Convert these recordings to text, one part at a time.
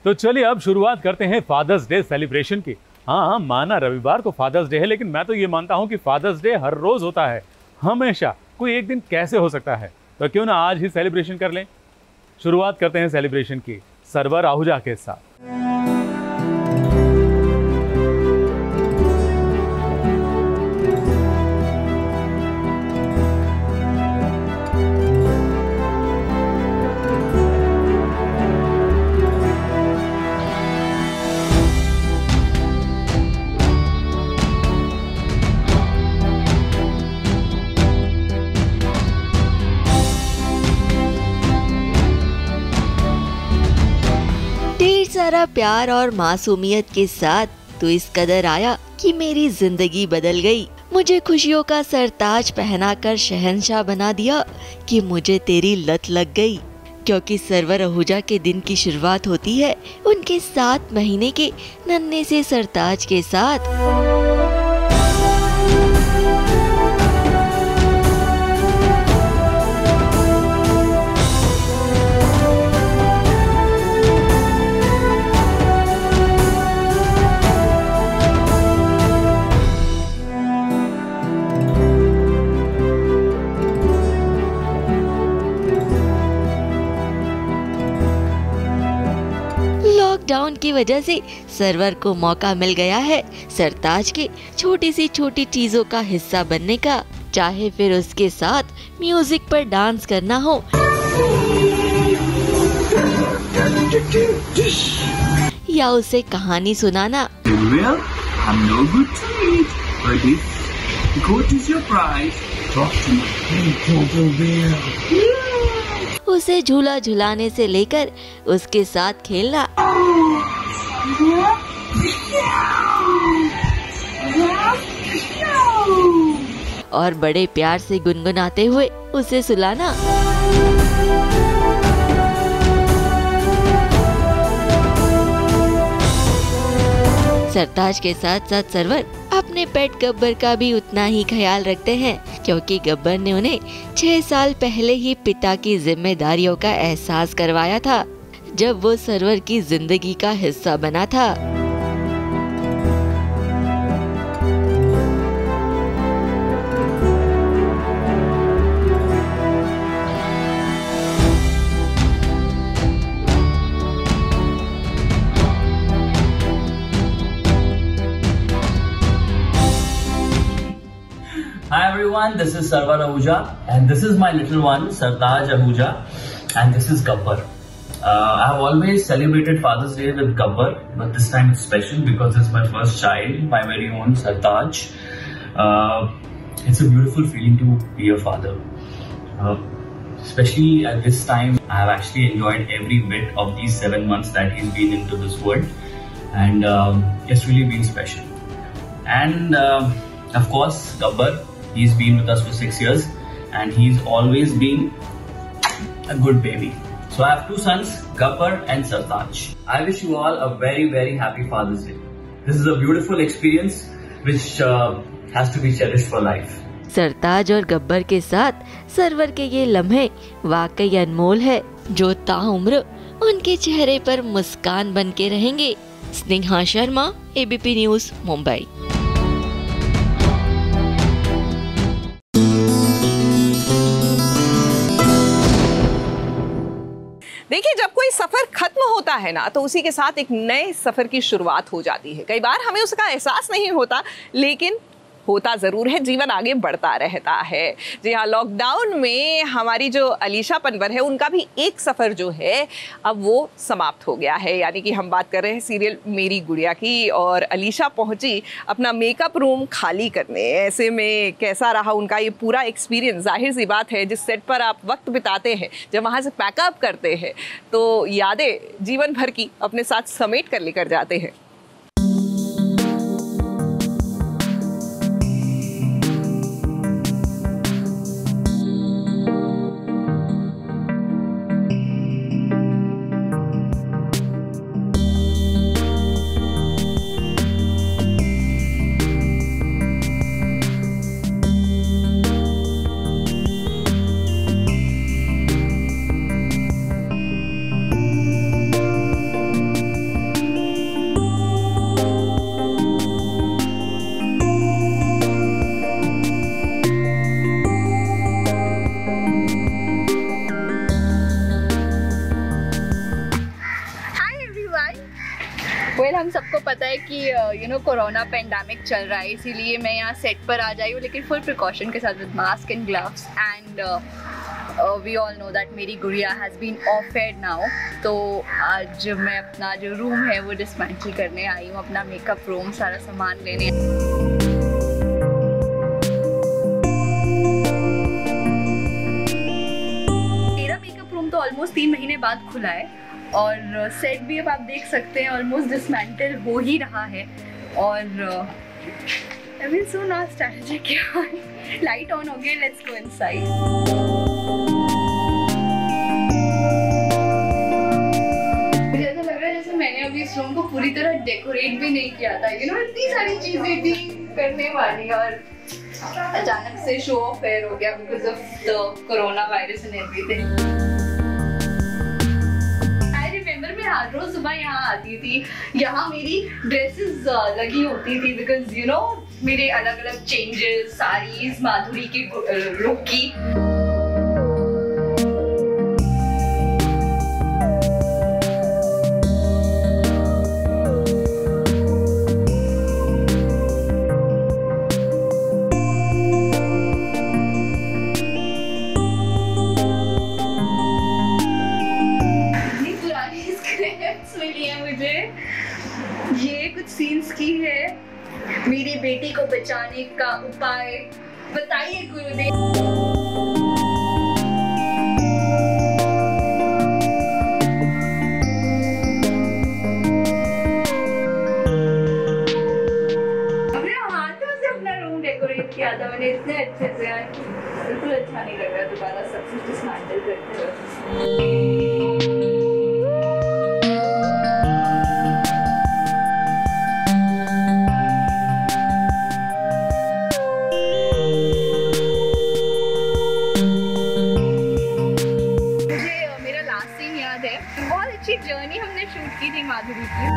तो चलिए अब शुरुआत करते हैं फादर्स डे सेलिब्रेशन की। हाँ, माना रविवार को फादर्स डे है, लेकिन मैं तो ये मानता हूँ कि फादर्स डे हर रोज होता है, हमेशा। कोई एक दिन कैसे हो सकता है? तो क्यों ना आज ही सेलिब्रेशन कर लें। शुरुआत करते हैं सेलिब्रेशन की सरवर आहूजा के साथ। सारा प्यार और मासूमियत के साथ तू इस कदर आया कि मेरी जिंदगी बदल गई। मुझे खुशियों का सरताज पहनाकर शहंशाह बना दिया कि मुझे तेरी लत लग गई। क्योंकि सरवर आहूजा के दिन की शुरुआत होती है उनके 7 महीने के नन्हे से सरताज के साथ। लॉकडाउन की वजह से सरवर को मौका मिल गया है सरताज के छोटी सी छोटी चीजों का हिस्सा बनने का, चाहे फिर उसके साथ म्यूजिक पर डांस करना हो या उसे कहानी सुनाना। उसे झूला झुलाने से लेकर उसके साथ खेलना और बड़े प्यार से गुनगुनाते हुए उसे सुलाना। सरताज के साथ साथ सरवर अपने पेट गब्बर का भी उतना ही ख्याल रखते हैं, क्योंकि गब्बर ने उन्हें 6 साल पहले ही पिता की जिम्मेदारियों का एहसास करवाया था, जब वो सरवर की जिंदगी का हिस्सा बना था। Hi everyone, this is Sarvar Ahooja and this is my little one Sartaj Ahooja and this is Gabbar. I have always celebrated Father's Day with Gabbar, but this time it's special because it's my first child, my very own Sartaj. It's a beautiful feeling to be a father. Especially at this time, I have actually enjoyed every bit of these 7 months that he's been into this world, and it's really been special. And of course, Gabbar, he's been with us for 6 years and he's always been a good baby. So I have 2 sons, Gabbar and Sartaj. I wish you all a very, very happy Father's Day. This is a beautiful experience which has to be cherished for life. सरताज और गब्बर के साथ server के ये लम्हे वाकई अनमोल है, जो ताउम्र उनके चेहरे पर मुस्कान बन के रहेंगे। Sneha Sharma, ABP news, Mumbai. देखिए, जब कोई सफर खत्म होता है ना, तो उसी के साथ एक नए सफर की शुरुआत हो जाती है। कई बार हमें उसका एहसास नहीं होता, लेकिन होता ज़रूर है, जीवन आगे बढ़ता रहता है। जी हाँ, लॉकडाउन में हमारी जो अलीशा पनवर है, उनका भी एक सफ़र जो है अब वो समाप्त हो गया है। यानी कि हम बात कर रहे हैं सीरियल मेरी गुड़िया की, और अलीशा पहुंची अपना मेकअप रूम खाली करने। ऐसे में कैसा रहा उनका ये पूरा एक्सपीरियंस? जाहिर सी बात है, जिस सेट पर आप वक्त बिताते हैं, जब वहाँ से पैकअप करते हैं, तो यादें जीवन भर की अपने साथ समेट कर लेकर जाते हैं। हम सबको पता है कि कोरोना पेंडेमिक चल रहा है, इसीलिए मैं यहाँ सेट पर आ जाई हूँ, लेकिन फुल प्रिकॉशन के साथ with mask and gloves and we all know that मेरी गुड़िया has been off air now. तो आज मैं अपना जो रूम है वो डिसमेंटल करने आई हूँ, अपना मेकअप रूम सारा सामान लेने। मेरा मेकअप रूम तो ऑलमोस्ट 3 महीने बाद खुला है और सेट भी अब आप देख सकते हैं ऑलमोस्ट डिसमेंटल हो ही रहा है। और आई विल सो नॉस्टैल्जिक यार। लाइट ऑन हो गया, लेट्स गो इनसाइड। मुझे ऐसा लग रहा है जैसे मैंने अभी इस रूम को पूरी तरह डेकोरेट भी नहीं किया था, इतनी सारी चीजें थी करने वाली और अचानक से शो ऑफ फेयर हो गया because of the corona virus and everything. मैं हर रोज सुबह यहाँ आती थी, यहाँ मेरी ड्रेसेस लगी होती थी बिकॉज मेरे अलग अलग चेंजेस, साड़ीज, माधुरी की लुक की। ये कुछ सीन्स की है। मेरी बेटी को बचाने का उपाय बताइए गुरुदेव। अपने हाथों से अपना रूम डेकोरेट किया था मैंने इतने अच्छे से, बिल्कुल अच्छा नहीं लग रहा दोबारा सब कुछ डिसमेंटल करते हुए। बहुत अच्छी जर्नी हमने शूट की थी माधुरी की।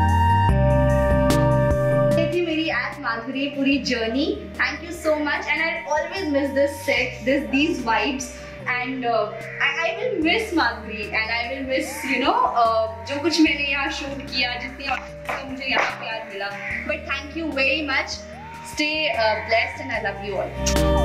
ये थी मेरी एज माधुरी पूरी journey. Thank you so much and I always miss this set, these vibes and I will miss Madhuri and I will miss जो कुछ मैंने यहाँ शूट किया, जितनी मुझे यहाँ प्यार मिला। But thank you very much. Stay blessed and I love you all.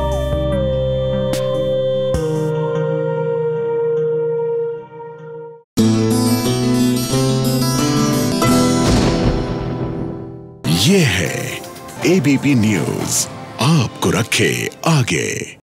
ये है ABP न्यूज़, आपको रखे आगे।